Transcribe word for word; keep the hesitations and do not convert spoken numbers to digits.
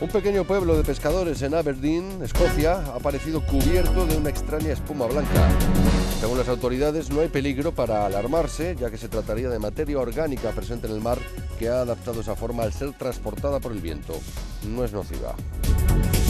Un pequeño pueblo de pescadores en Aberdeen, Escocia, ha aparecido cubierto de una extraña espuma blanca. Según las autoridades, no hay peligro para alarmarse, ya que se trataría de materia orgánica presente en el mar que ha adaptado esa forma al ser transportada por el viento. No es nociva.